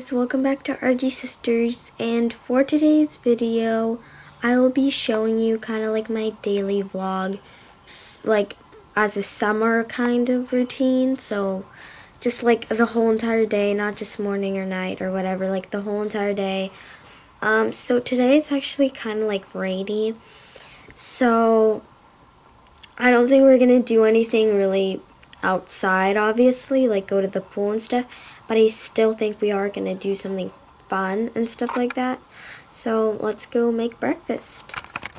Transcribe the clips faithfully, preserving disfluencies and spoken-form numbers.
guys, welcome back to R G Sisters, and for today's video I will be showing you kind of like my daily vlog, like as a summer kind of routine. So just like the whole entire day, not just morning or night or whatever, like the whole entire day. Um, so today it's actually kind of like rainy, so I don't think we're gonna do anything really outside, obviously, like go to the pool and stuff, but I still think we are gonna do something fun and stuff like that. So let's go make breakfast.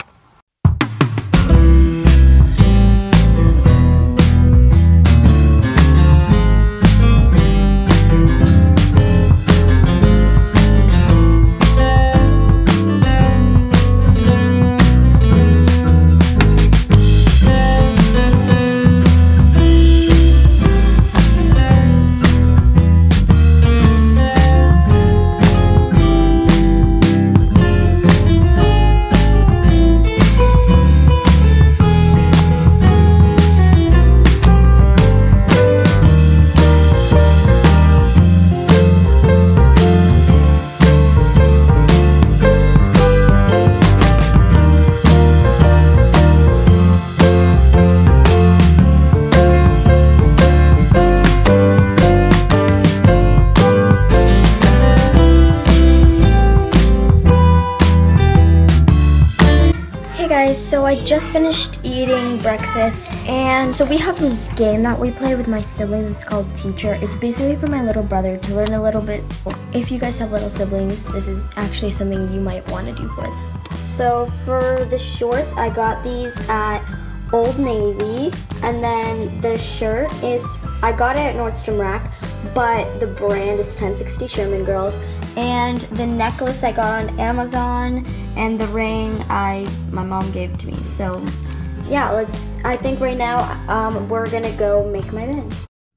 So I just finished eating breakfast, and so we have this game that we play with my siblings. It's called Teacher. It's basically for my little brother to learn a little bit. If you guys have little siblings, this is actually something you might want to do for them. So for the shorts, I got these at Old Navy, and then the shirt is, I got it at Nordstrom Rack, but the brand is ten sixty Sherman Girls. And the necklace I got on Amazon, and the ring I my mom gave to me. So yeah, let's, I think right now um, we're gonna go make my bed.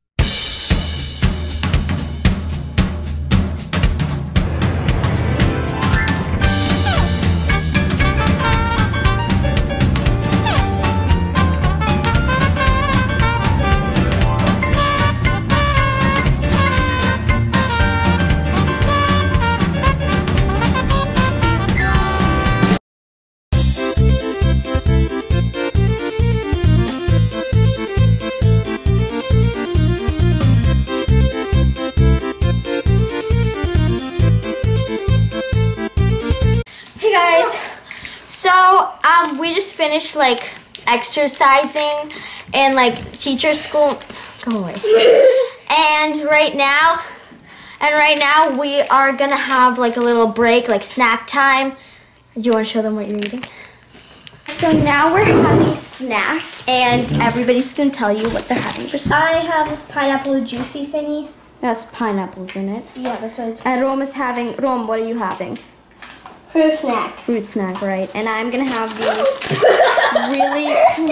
So um, we just finished like exercising and like teacher school. Go away. And right now, and right now we are gonna have like a little break, like snack time. Do you want to show them what you're eating? So now we're having a snack, and everybody's gonna tell you what they're having for snack. I have this pineapple juicy thingy. That's pineapples in it. Yeah, that's what it's called. And Rome is having. Rome, what are you having? Fruit snack. Fruit snack, right? And I'm gonna have these really.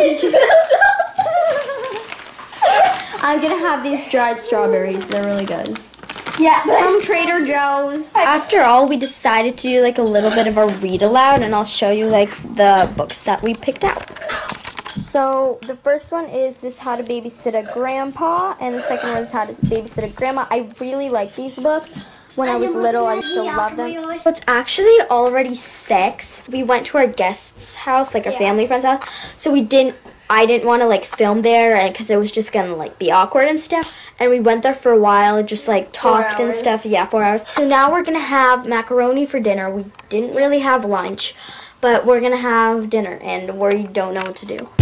I'm gonna have these dried strawberries. They're really good. Yeah. From Trader Joe's. After all, we decided to do like a little bit of a read aloud, and I'll show you like the books that we picked out. So the first one is this How to Babysit a Grandpa, and the second one is How to Babysit a Grandma. I really like these books. When I was little, I used to love them. It's actually already six. We went to our guest's house, like our yeah. family friend's house. So we didn't, I didn't want to like film there because it was just gonna like be awkward and stuff. And we went there for a while and just like talked and stuff. Yeah, four hours. So now we're gonna have macaroni for dinner. We didn't really have lunch, but we're gonna have dinner, and we don't know what to do.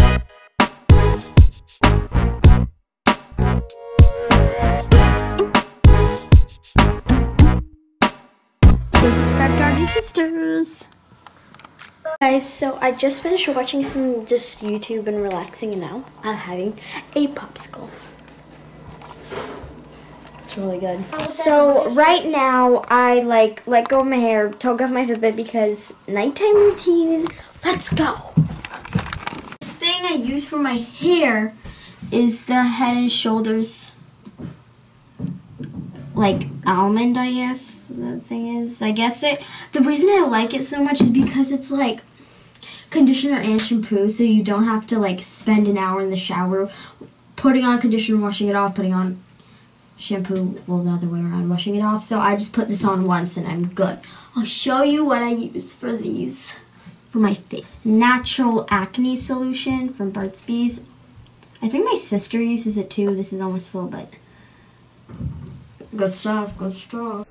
Subscribe to R G Sisters. Guys, so I just finished watching some just YouTube and relaxing, and now I'm having a popsicle. It's really good. So right now I like let go of my hair, took off my Fitbit because nighttime routine. Let's go. The thing I use for my hair is the Head and Shoulders, like almond, I guess the thing is. I guess it, the reason I like it so much is because it's like conditioner and shampoo, so you don't have to like spend an hour in the shower putting on conditioner, washing it off, putting on shampoo, well, the other way around, washing it off. So I just put this on once and I'm good. I'll show you what I use for these, for my face. Natural acne solution from Burt's Bees. I think my sister uses it too. This is almost full, but good stuff, good stuff.